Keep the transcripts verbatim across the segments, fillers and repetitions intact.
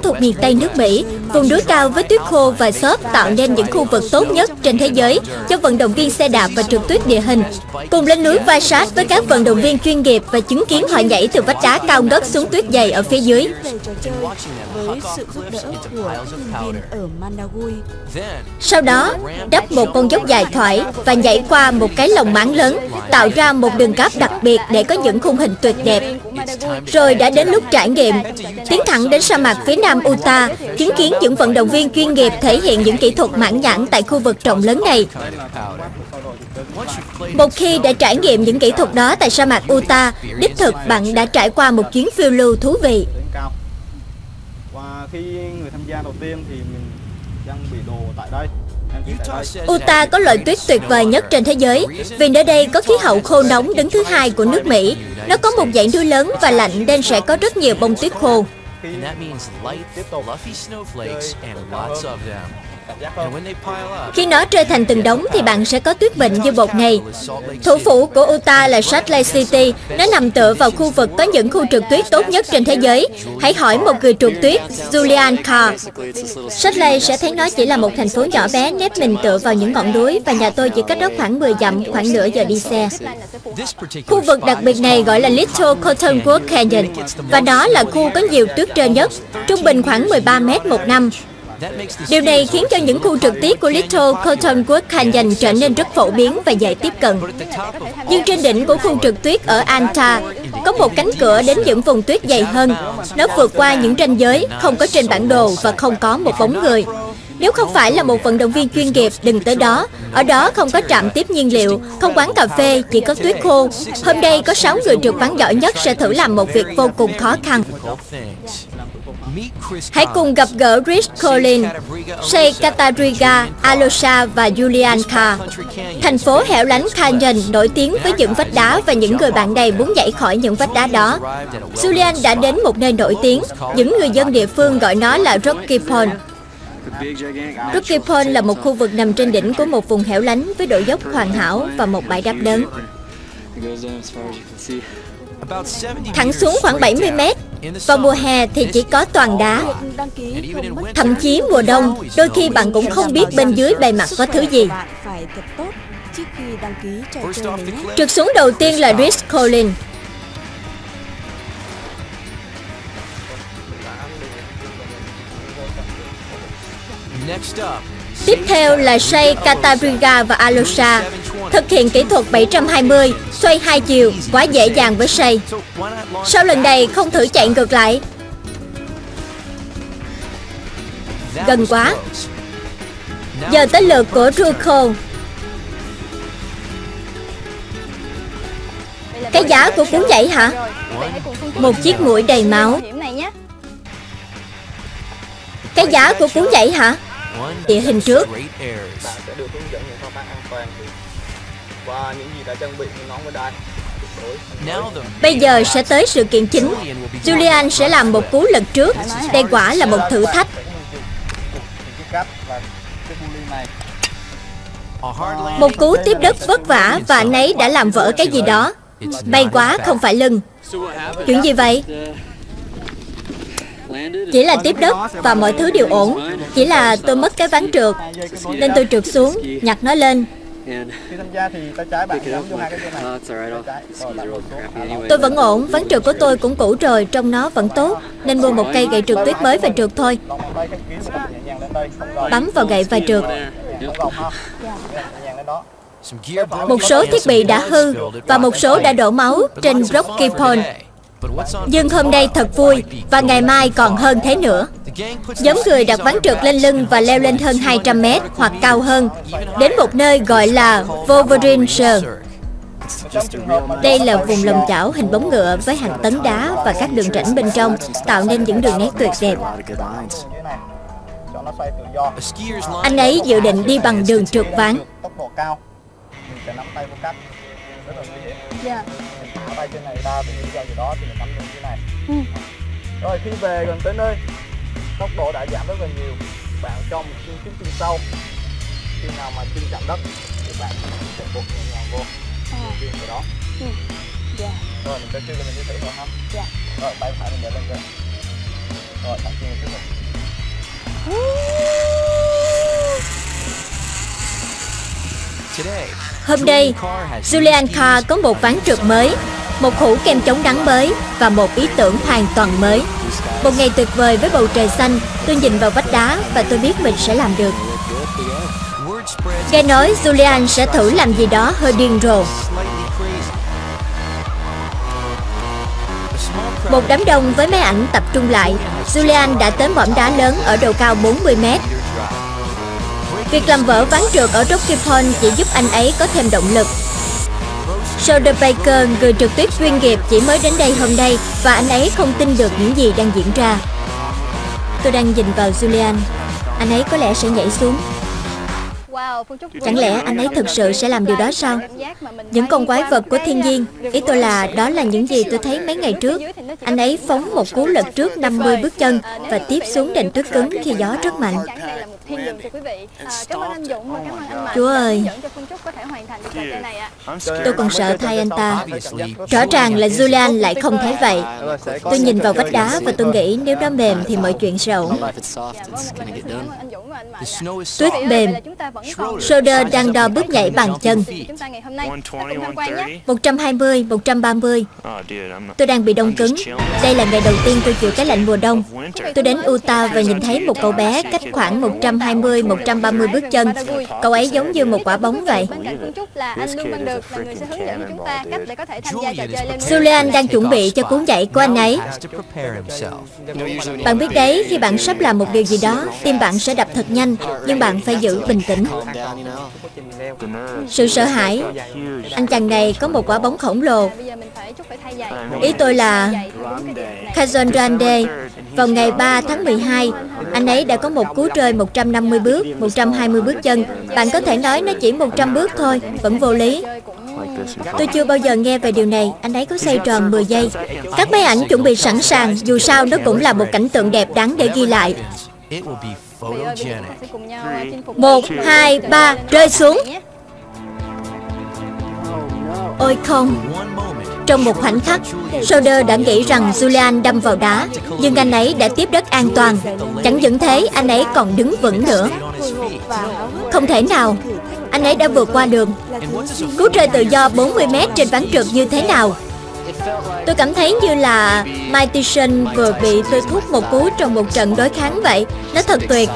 thuộc miền Tây nước Mỹ. Vùng núi cao với tuyết khô và xốp tạo nên những khu vực tốt nhất trên thế giới cho vận động viên xe đạp và trượt tuyết địa hình. Cùng lên núi va sát với các vận động viên chuyên nghiệp và chứng kiến họ nhảy từ vách đá cao ngất xuống tuyết dày ở phía dưới. Với sự giúp đỡ của thuyền viên ở Mandagui. Sau đó, đắp một con dốc dài thoải và nhảy qua một cái lồng máng lớn, tạo ra một đường cáp đặc biệt để có những khung hình tuyệt đẹp. Rồi đã đến lúc trải nghiệm, tiến thẳng đến sa mạc phía nam Utah, chứng kiến những vận động viên chuyên nghiệp thể hiện những kỹ thuật mãn nhãn tại khu vực rộng lớn này. Một khi đã trải nghiệm những kỹ thuật đó tại sa mạc Utah, đích thực bạn đã trải qua một chuyến phiêu lưu thú vị. Và khi người tham gia đầu tiên thì mình trang bị đồ tại đây. Utah có loại tuyết tuyệt vời nhất trên thế giới vì nơi đây có khí hậu khô nóng đứng thứ hai của nước Mỹ. Nó có một dãy núi lớn và lạnh nên sẽ có rất nhiều bông tuyết khô. Khi nó rơi thành từng đống thì bạn sẽ có tuyết vịnh như bột này. Thủ phủ của Utah là Salt Lake City. Nó nằm tựa vào khu vực có những khu trượt tuyết tốt nhất trên thế giới. Hãy hỏi một người trượt tuyết, Julian Carr. Salt Lake sẽ thấy nó chỉ là một thành phố nhỏ bé nép mình tựa vào những ngọn núi và nhà tôi chỉ cách đó khoảng mười dặm, khoảng nửa giờ đi xe. Khu vực đặc biệt này gọi là Little Cottonwood Canyon và nó là khu có nhiều tuyết rơi nhất, trung bình khoảng mười ba mét một năm. Điều này khiến cho những khu trượt tuyết của Little Cottonwood Canyon trở nên rất phổ biến và dễ tiếp cận. Nhưng trên đỉnh của khu trượt tuyết ở Anta có một cánh cửa đến những vùng tuyết dày hơn. Nó vượt qua những ranh giới không có trên bản đồ và không có một bóng người. Nếu không phải là một vận động viên chuyên nghiệp, đừng tới đó. Ở đó không có trạm tiếp nhiên liệu, không quán cà phê, chỉ có tuyết khô. Hôm nay có sáu người trượt ván giỏi nhất sẽ thử làm một việc vô cùng khó khăn. Hãy cùng gặp gỡ Rich Collins, Shea Katarriga, Alosa và Julian Carr. Thành phố hẻo lánh Canyon nổi tiếng với những vách đá và những người bạn này muốn nhảy khỏi những vách đá đó. Julian đã đến một nơi nổi tiếng, những người dân địa phương gọi nó là Rocky Point. Rocky Point là một khu vực nằm trên đỉnh của một vùng hẻo lánh với độ dốc hoàn hảo và một bãi đáp lớn. Thẳng xuống khoảng bảy mươi mét. Vào mùa hè thì chỉ có toàn đá. Thậm chí mùa đông, đôi khi bạn cũng không biết bên dưới bề mặt có thứ gì. Trượt xuống đầu tiên là Rich Collins. Tiếp theo là Shea Katarriga và Alosa. Thực hiện kỹ thuật bảy trăm hai mươi, xoay hai chiều, quá dễ dàng với Shea. Sau lần này không thử chạy ngược lại. Gần quá. Giờ tới lượt của Ruko. Cái giá của cú nhảy hả? Một chiếc mũi đầy máu. Cái giá của cú nhảy hả? Địa hình trước. Bạn sẽ được hướng dẫn những thao tác an toàn và những gì đã trang bị như nón với đai. Bây giờ sẽ tới sự kiện chính. Julian sẽ làm một cú lật trước. Đây quả là một thử thách. Một cú tiếp đất vất vả và anh ấy đã làm vỡ cái gì đó. May quá không phải lưng. Chuyện gì vậy? Chỉ là tiếp đất và mọi thứ đều ổn. Chỉ là tôi mất cái ván trượt nên tôi trượt xuống, nhặt nó lên. Tôi vẫn ổn, ván trượt của tôi cũng cũ rồi, trông nó vẫn tốt. Nên mua một cây gậy trượt tuyết mới và trượt thôi. Bấm vào gậy và trượt. Một số thiết bị đã hư và một số đã đổ máu trên Rocky Point. Nhưng hôm nay thật vui và ngày mai còn hơn thế nữa. Nhóm người đặt ván trượt lên lưng và leo lên hơn hai trăm mét hoặc cao hơn, đến một nơi gọi là Wolverine Shore. Đây là vùng lồng chảo hình bóng ngựa với hàng tấn đá và các đường rãnh bên trong, tạo nên những đường nét tuyệt đẹp. Anh ấy dự định đi bằng đường trượt ván. Tay trên này ba bị giao gì đó thì mình nắm lên cái này. Ừ. Rồi khi về gần tới nơi, tốc độ đã giảm rất là nhiều. Bạn cho một chân trước chân sau. Khi nào mà chân chạm đất thì bạn sẽ buộc nhẹ nhàng vô viên của đó. Ừ. Yeah. Rồi mình sẽ chưa cho mình đi thử rồi ha. Dạ. Rồi tay phải mình để lên rồi. Rồi thẳng chân trước rồi. Hôm nay, Julian Carr có một ván trượt mới, một hũ kem chống nắng mới và một ý tưởng hoàn toàn mới. Một ngày tuyệt vời với bầu trời xanh, tôi nhìn vào vách đá và tôi biết mình sẽ làm được. Nghe nói Julian sẽ thử làm gì đó hơi điên rồ. Một đám đông với máy ảnh tập trung lại, Julian đã tới mỏm đá lớn ở độ cao bốn mươi mét. Việc làm vỡ ván trượt ở Rocky Point chỉ giúp anh ấy có thêm động lực. Soderbergh, người trượt tuyết chuyên nghiệp, chỉ mới đến đây hôm nay và anh ấy không tin được những gì đang diễn ra. Tôi đang nhìn vào Julian. Anh ấy có lẽ sẽ nhảy xuống. Chẳng lẽ anh ấy thực sự sẽ làm điều đó sao? Những con quái vật của thiên nhiên. Ý tôi là đó là những gì tôi thấy mấy ngày trước. Anh ấy phóng một cú lật trước năm mươi bước chân và tiếp xuống nền tuyết cứng khi gió rất mạnh. Chúa ơi, tôi còn sợ thay anh ta. Rõ ràng là Julian lại không thấy vậy. Tôi nhìn vào vách đá và tôi nghĩ nếu nó mềm thì mọi chuyện sẽ ổn. Tuyết mềm. Soder đang đo bước nhảy bằng chân. một trăm hai mươi, một trăm ba mươi. Tôi đang bị đông cứng. Đây là ngày đầu tiên tôi chịu cái lạnh mùa đông. Tôi đến Utah và nhìn thấy một cậu bé cách khoảng một trăm hai mươi, một trăm ba mươi bước chân. Cậu ấy giống như một quả bóng vậy. Julian đang chuẩn bị cho cú nhảy của anh ấy. Bạn biết đấy, khi bạn sắp làm một điều gì đó, tim bạn sẽ đập thật nhanh, nhưng bạn phải giữ bình tĩnh. Sự sợ hãi. Anh chàng này có một quả bóng khổng lồ. Ý tôi là Cajon Grande. Vào ngày ba tháng mười hai, anh ấy đã có một cú rơi một trăm năm mươi bước, một trăm hai mươi bước chân. Bạn có thể nói nó chỉ một trăm bước thôi, vẫn vô lý. Tôi chưa bao giờ nghe về điều này. Anh ấy có xoay tròn mười giây. Các máy ảnh chuẩn bị sẵn sàng. Dù sao nó cũng là một cảnh tượng đẹp đáng để ghi lại. Một, hai, ba, rơi xuống. Ôi không. Trong một khoảnh khắc, Soder đã nghĩ rằng Julian đâm vào đá, nhưng anh ấy đã tiếp đất an toàn. Chẳng những thế, anh ấy còn đứng vững nữa. Không thể nào. Anh ấy đã vượt qua đường. Cú rơi tự do bốn mươi mét trên ván trượt như thế nào? Tôi cảm thấy như là Mike Tyson vừa bị tôi thúc một cú trong một trận đối kháng vậy. Nó thật tuyệt.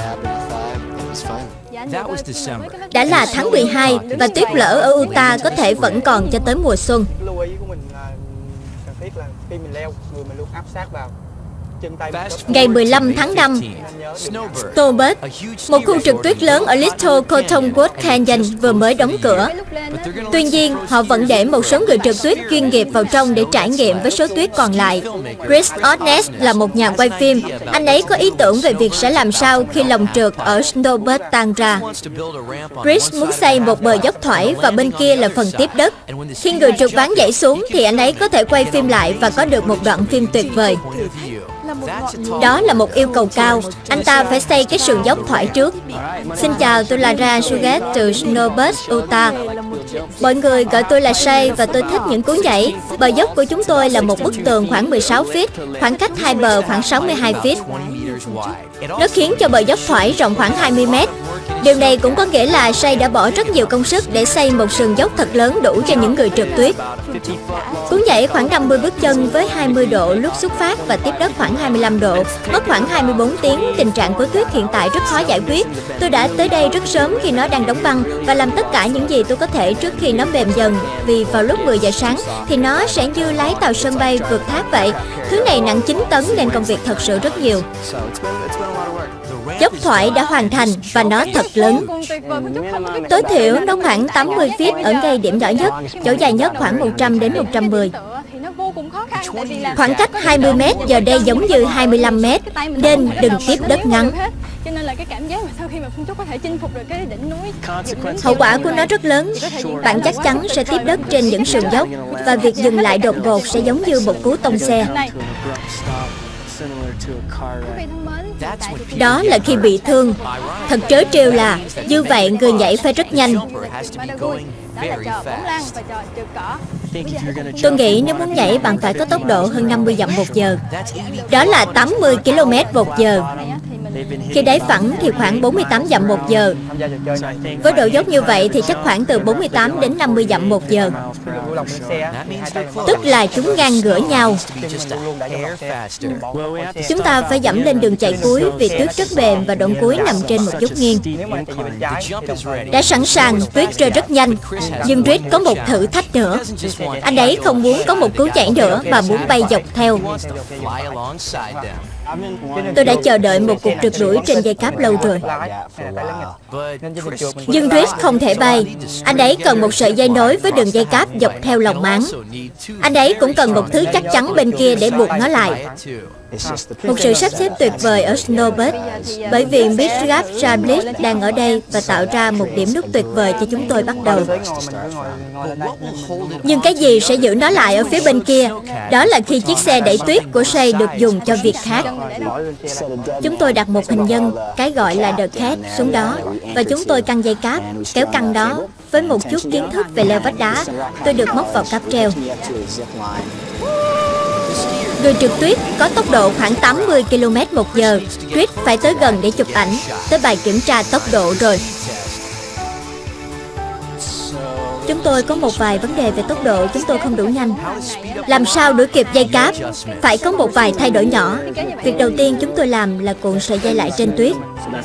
Đã là tháng mười hai và tuyết lở ở Utah có thể vẫn còn cho tới mùa xuân. Lưu ý của mình là cần thiết là khi mình leo, người mình luôn áp sát vào. Ngày mười lăm tháng năm, Snowbird, một khu trượt tuyết lớn ở Little Cottonwood Canyon vừa mới đóng cửa. Tuy nhiên, họ vẫn để một số người trượt tuyết chuyên nghiệp vào trong để trải nghiệm với số tuyết còn lại. Chris Odness là một nhà quay phim. Anh ấy có ý tưởng về việc sẽ làm sao khi lòng trượt ở Snowbird tan ra. Chris muốn xây một bờ dốc thoải và bên kia là phần tiếp đất. Khi người trượt ván nhảy xuống thì anh ấy có thể quay phim lại và có được một đoạn phim tuyệt vời. Đó là một yêu cầu cao. Anh ta phải xây cái sườn dốc thoải trước. Xin chào, tôi là Ra Sugat từ Snowbird, Utah. Mọi người gọi tôi là Shay và tôi thích những cú nhảy. Bờ dốc của chúng tôi là một bức tường khoảng mười sáu feet, khoảng cách hai bờ khoảng sáu mươi hai feet. Nó khiến cho bờ dốc thoải rộng khoảng hai mươi mét. Điều này cũng có nghĩa là Shay đã bỏ rất nhiều công sức để xây một sườn dốc thật lớn đủ cho những người trượt tuyết. Cú nhảy khoảng năm mươi bước chân với hai mươi độ lúc xuất phát và tiếp đất khoảng hai mươi lăm độ, mất khoảng hai mươi bốn tiếng. Tình trạng của tuyết hiện tại rất khó giải quyết. Tôi đã tới đây rất sớm khi nó đang đóng băng và làm tất cả những gì tôi có thể trước khi nó mềm dần, vì vào lúc mười giờ sáng thì nó sẽ như lái tàu sân bay vượt tháp vậy. Thứ này nặng chín tấn nên công việc thật sự rất nhiều. Dốc thoải đã hoàn thành và nó thật lớn. Tối thiểu nó khoảng tám mươi feet ở ngay điểm nhỏ nhất, chỗ dài nhất khoảng một trăm đến một trăm mười. Khoảng cách hai mươi mét giờ đây giống như hai mươi lăm mét, nên đừng tiếp đất ngắn. Cho nên là cái cảm giác mà sau khi mà Phương Trúc có thể chinh phục được cái đỉnh núi, hậu quả của nó rất lớn. Bạn chắc chắn sẽ tiếp đất trên những sườn dốc và việc dừng lại đột ngột sẽ giống như một cú tông xe. Đó là khi bị thương. Thật trớ trêu là như vậy người nhảy phải rất nhanh. Tôi nghĩ nếu muốn nhảy bạn phải có tốc độ hơn năm mươi dặm một giờ. Đó là tám mươi ki lô mét một giờ. Khi đáy phẳng thì khoảng bốn mươi tám dặm một giờ. Với độ dốc như vậy thì chắc khoảng từ bốn mươi tám đến năm mươi dặm một giờ. Tức là chúng ngang ngửa nhau. Chúng ta phải dẫm lên đường chạy cuối vì tuyết rất mềm và đoạn cuối nằm trên một dốc nghiêng. Đã sẵn sàng, tuyết rơi rất nhanh. Nhưng Chris có một thử thách nữa. Anh ấy không muốn có một cú nhảy nữa mà muốn bay dọc theo. Tôi đã chờ đợi một cuộc trượt đuổi trên dây cáp lâu rồi. Nhưng Chris không thể bay. Anh ấy cần một sợi dây nối với đường dây cáp dọc theo lòng máng. Anh ấy cũng cần một thứ chắc chắn bên kia để buộc nó lại. Một sự sắp xếp tuyệt vời ở Snowbird, bởi vì Miss Chablis đang ở đây và tạo ra một điểm nút tuyệt vời cho chúng tôi bắt đầu. Nhưng cái gì sẽ giữ nó lại ở phía bên kia? Đó là khi chiếc xe đẩy tuyết của Shay được dùng cho việc khác. Chúng tôi đặt một hình nhân, cái gọi là The Cat, xuống đó, và chúng tôi căng dây cáp, kéo căng đó. Với một chút kiến thức về leo vách đá, tôi được móc vào cáp treo. Người trượt tuyết có tốc độ khoảng tám mươi ki lô mét một giờ. Chris phải tới gần để chụp ảnh. Tới bài kiểm tra tốc độ rồi. Chúng tôi có một vài vấn đề về tốc độ, chúng tôi không đủ nhanh. Làm sao đuổi kịp dây cáp? Phải có một vài thay đổi nhỏ. Việc đầu tiên chúng tôi làm là cuộn sợi dây lại trên tuyết.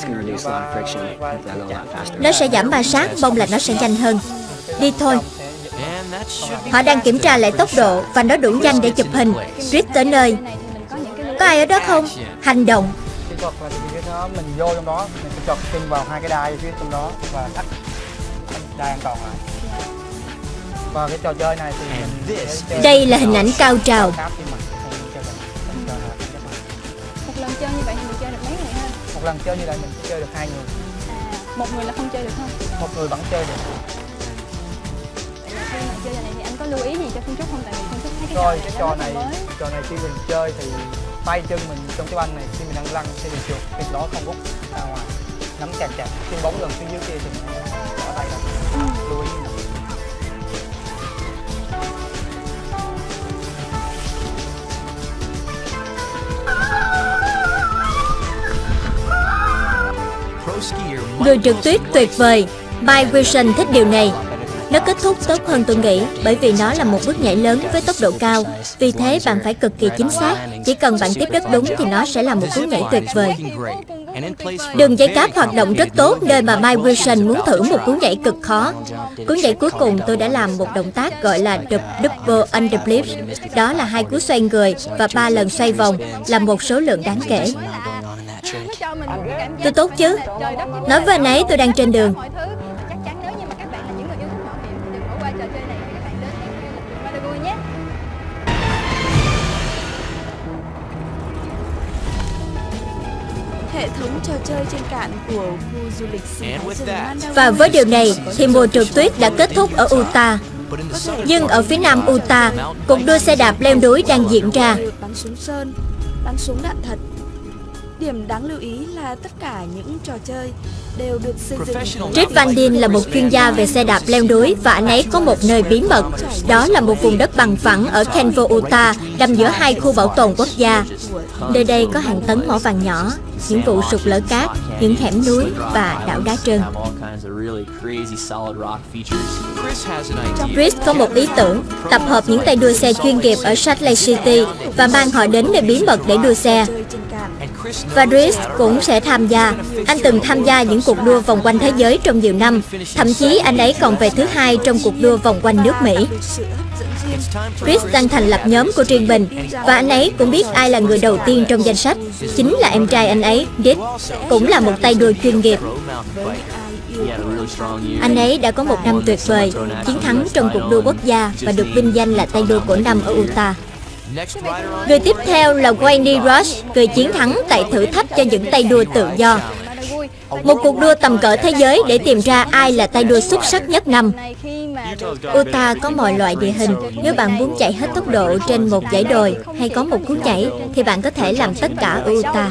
Nó sẽ giảm ma sát, mong là nó sẽ nhanh hơn. Đi thôi. Họ đang kiểm tra lại tốc độ và nó đủ nhanh để chụp hình. Chris tới nơi. Có ai ở đó không? Hành động. Mình vô trong đó, mình chọt chân vào hai cái đai phía trong đó và thắt đai an toàn lại. Và cái trò chơi này thì mình đây là hình ảnh cao trào. Một lần chơi như vậy thì mình chơi được mấy người ha? Một lần chơi như vậy mình chơi được hai người. À, một người là không chơi được không? Một người vẫn chơi được. Khi mà chơi này thì anh có lưu ý gì cho Phương Trúc không? Tại vì Phương Trúc thấy cái Rồi trò cái này trò rất là này, mới. trò này khi mình chơi thì tay chân mình trong cái banh này khi mình đang lăn thì mình trượt, thì đó không rút ra ngoài, nắm chặt chặt. Khi bóng gần phía dưới kia thì mình bỏ tay ra. Ừ. Lưu ý này. Người trượt tuyết tuyệt vời. Mike Wilson thích điều này. Nó kết thúc tốt hơn tôi nghĩ, bởi vì nó là một bước nhảy lớn với tốc độ cao. Vì thế bạn phải cực kỳ chính xác. Chỉ cần bạn tiếp đất đúng thì nó sẽ là một cú nhảy tuyệt vời. Đường dây cáp hoạt động rất tốt, nơi mà Mike Wilson muốn thử một cú nhảy cực khó. Cú nhảy cuối cùng tôi đã làm một động tác gọi là double underflip. Đó là hai cú xoay người và ba lần xoay vòng, là một số lượng đáng kể. Tôi tốt chứ? Nói với anh ấy tôi đang trên đường. Chắc chắn nếu như mà các bạn là những người yêu thích mạo hiểm thì đừng bỏ qua trò chơi này để các bạn đến với Madagui nhé. Hệ thống trò chơi trên cạn của khu du lịch sinh thái rừng Madagui. Và với điều này thì mùa trượt tuyết đã kết thúc ở Utah. Nhưng ở phía nam Utah, cuộc đua xe đạp leo núi đang diễn ra. Bắn súng sơn, bắn súng đạn thật. Điểm đáng lưu ý là tất cả những trò chơi đều được xây dựng. Chris Van Dien là một chuyên gia về xe đạp leo núi và anh ấy có một nơi bí mật. Đó là một vùng đất bằng phẳng ở Kenvo, Utah, nằm giữa hai khu bảo tồn quốc gia. Nơi đây có hàng tấn mỏ vàng nhỏ, những vụ sụt lở cát, những hẻm núi và đảo đá trơn. Chris có một ý tưởng, tập hợp những tay đua xe chuyên nghiệp ở Salt Lake City và mang họ đến nơi bí mật để đua xe. Và Chris cũng sẽ tham gia. Anh từng tham gia những cuộc đua vòng quanh thế giới trong nhiều năm. Thậm chí anh ấy còn về thứ hai trong cuộc đua vòng quanh nước Mỹ. Chris đang thành lập nhóm của riêng mình. Và anh ấy cũng biết ai là người đầu tiên trong danh sách. Chính là em trai anh ấy, Dick. Cũng là một tay đua chuyên nghiệp. Anh ấy đã có một năm tuyệt vời, chiến thắng trong cuộc đua quốc gia và được vinh danh là tay đua của năm ở Utah. Người tiếp theo là Wayne Rush, người chiến thắng tại thử thách cho những tay đua tự do. Một cuộc đua tầm cỡ thế giới để tìm ra ai là tay đua xuất sắc nhất năm. Utah có mọi loại địa hình. Nếu bạn muốn chạy hết tốc độ trên một dãy đồi hay có một cú nhảy thì bạn có thể làm tất cả ở Utah.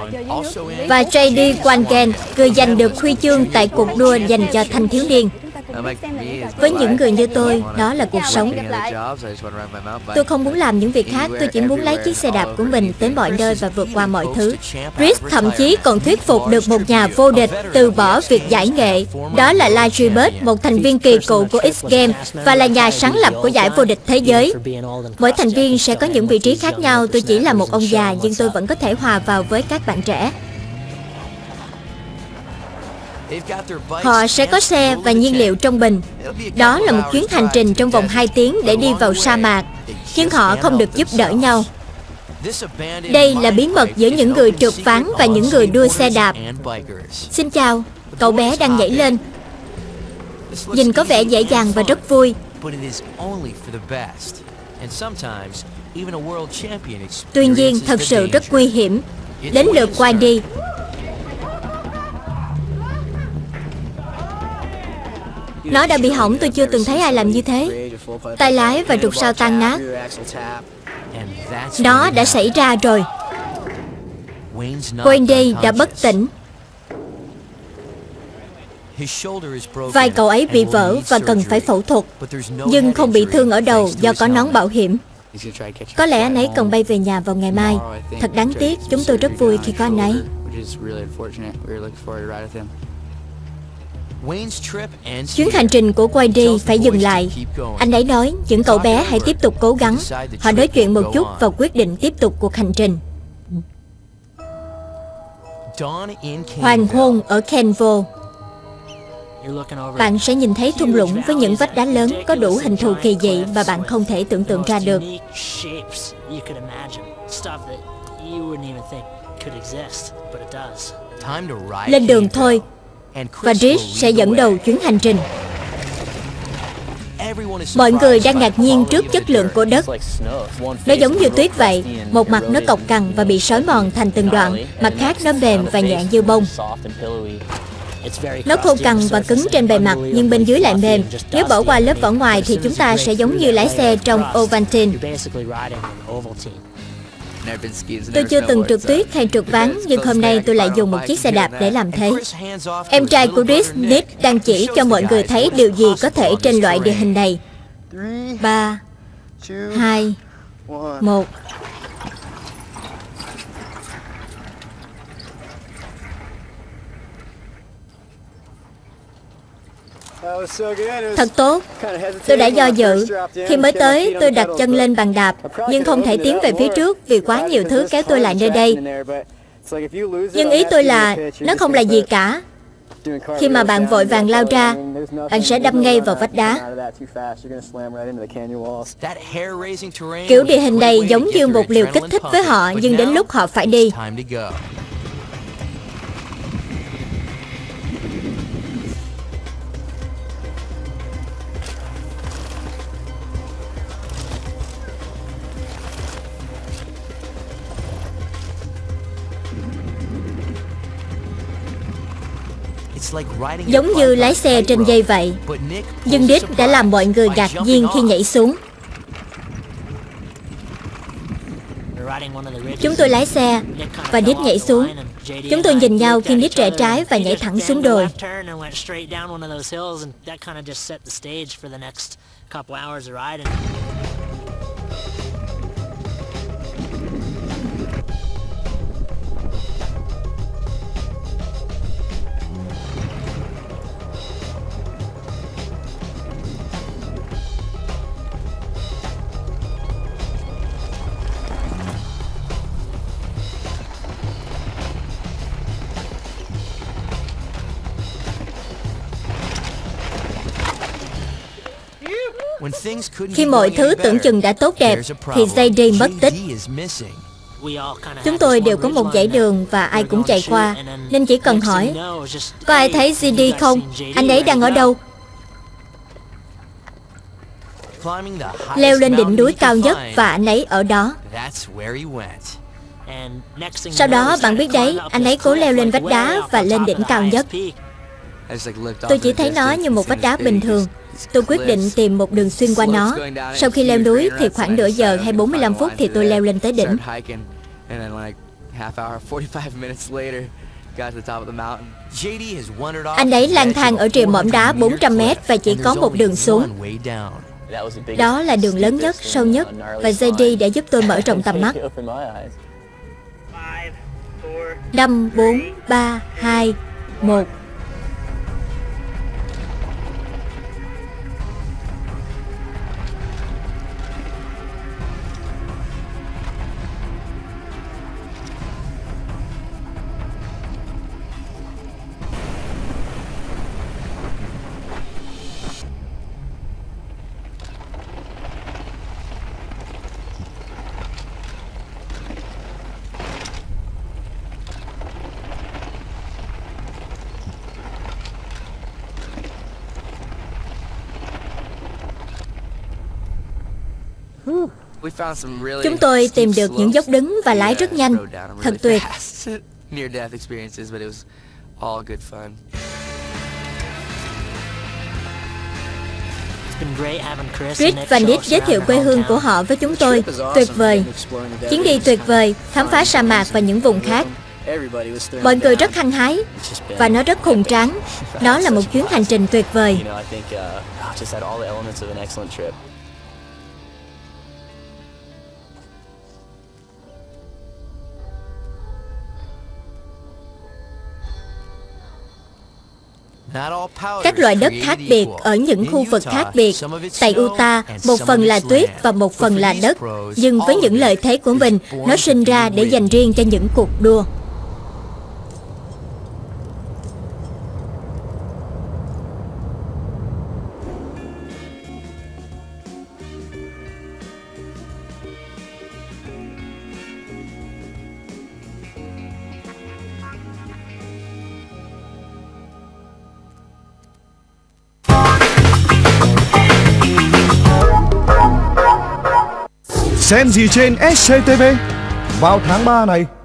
Và J D Quangen, người giành được huy chương tại cuộc đua dành cho thanh thiếu niên. từng biết xem là những trò chơi Với những người như tôi, đó là cuộc Chào, sống. hẹn gặp lại. Tôi không muốn làm những việc khác, tôi chỉ muốn lái chiếc xe đạp của mình tới mọi nơi và vượt qua mọi thứ. Chris thậm chí còn thuyết phục được một nhà vô địch từ bỏ việc giải nghệ. Đó là Larry Bird, một thành viên kỳ cựu của X Games và là nhà sáng lập của giải vô địch thế giới. Mỗi thành viên sẽ có những vị trí khác nhau. Tôi chỉ là một ông già, nhưng tôi vẫn có thể hòa vào với các bạn trẻ. Họ sẽ có xe và nhiên liệu trong bình. Đó là một chuyến hành trình trong vòng hai tiếng để đi vào sa mạc. Nhưng họ không được giúp đỡ nhau. Đây là bí mật giữa những người trượt ván và những người đua xe đạp. Xin chào, cậu bé đang nhảy lên. Nhìn có vẻ dễ dàng và rất vui. Tuy nhiên, thật sự rất nguy hiểm. Đến lượt Wendy. Nó đã bị hỏng, tôi chưa từng thấy ai làm như thế. Tay lái và trục sau tan nát. Nó đã xảy ra rồi. Wendy đã bất tỉnh. Vai cậu ấy bị vỡ và cần phải phẫu thuật, nhưng không bị thương ở đầu do có nón bảo hiểm. Có lẽ anh ấy cần bay về nhà vào ngày mai. Thật đáng tiếc, chúng tôi rất vui khi có anh ấy. Chuyến hành trình của Wendy phải dừng lại. Anh ấy nói những cậu bé hãy tiếp tục cố gắng. Họ nói chuyện một chút và quyết định tiếp tục cuộc hành trình. Hoàng hôn ở Kenville. Bạn sẽ nhìn thấy thung lũng với những vách đá lớn có đủ hình thù kỳ dị mà bạn không thể tưởng tượng ra được. Lên đường thôi. Và Chris sẽ dẫn đầu chuyến hành trình. Mọi người đang ngạc nhiên trước chất lượng của đất. Nó giống như tuyết vậy. Một mặt nó cộc cằn và bị xói mòn thành từng đoạn, mặt khác nó mềm và nhẹ như bông. Nó khô cằn và cứng trên bề mặt, nhưng bên dưới lại mềm. Nếu bỏ qua lớp vỏ ngoài thì chúng ta sẽ giống như lái xe trong Ovaltine. Tôi chưa từng trượt tuyết hay trượt ván, nhưng hôm nay tôi lại dùng một chiếc xe đạp để làm thế. Em trai của Chris, Nick, đang chỉ cho mọi người thấy điều gì có thể trên loại địa hình này. Ba, hai, một. Thật tốt. Tôi đã do dự. Khi mới tới, tôi đặt chân lên bàn đạp, nhưng không thể tiến về phía trước vì quá nhiều thứ kéo tôi lại nơi đây. Nhưng ý tôi là, nó không là gì cả. Khi mà bạn vội vàng lao ra, bạn sẽ đâm ngay vào vách đá. Kiểu địa hình này giống như một liều kích thích với họ, nhưng đến lúc họ phải đi. Giống như lái xe trên dây vậy. Nhưng Nick đã làm mọi người ngạc nhiên khi nhảy xuống. Chúng tôi lái xe và Nick nhảy xuống. Chúng tôi nhìn nhau khi Nick rẽ trái và nhảy thẳng xuống đồi. Khi mọi thứ tưởng chừng đã tốt đẹp, thì J D mất tích. Chúng tôi đều có một dãy đường và ai cũng chạy qua, nên chỉ cần hỏi, có ai thấy J D không? Anh ấy đang ở đâu? Leo lên đỉnh núi cao nhất và anh ấy ở đó. Sau đó bạn biết đấy, anh ấy cố leo lên vách đá và lên đỉnh cao nhất. Tôi chỉ thấy nó như một vách đá bình thường. Tôi quyết định tìm một đường xuyên qua nó. Sau khi leo núi thì khoảng nửa giờ hay bốn mươi lăm phút thì tôi leo lên tới đỉnh. Anh ấy lang thang ở rìa mỏm đá bốn trăm mét và chỉ có một đường xuống. Đó là đường lớn nhất, sâu nhất, và gi đê đã giúp tôi mở rộng tầm mắt. Năm, bốn, ba, hai, một. Chúng tôi tìm được những dốc đứng và lái rất nhanh. Thật tuyệt. Chris và Nick giới thiệu quê hương của họ với chúng tôi. Tuyệt vời. Chuyến đi tuyệt vời, khám phá sa mạc và những vùng khác. Mọi người rất hăng hái và nó rất khùng tráng. Nó là một chuyến hành trình tuyệt vời. Các loại đất khác biệt ở những khu vực khác biệt. Tại Utah, một phần là tuyết và một phần là đất. Nhưng với những lợi thế của mình, nó sinh ra để dành riêng cho những cuộc đua. Xem gì trên ét xê tê vê vào tháng ba này.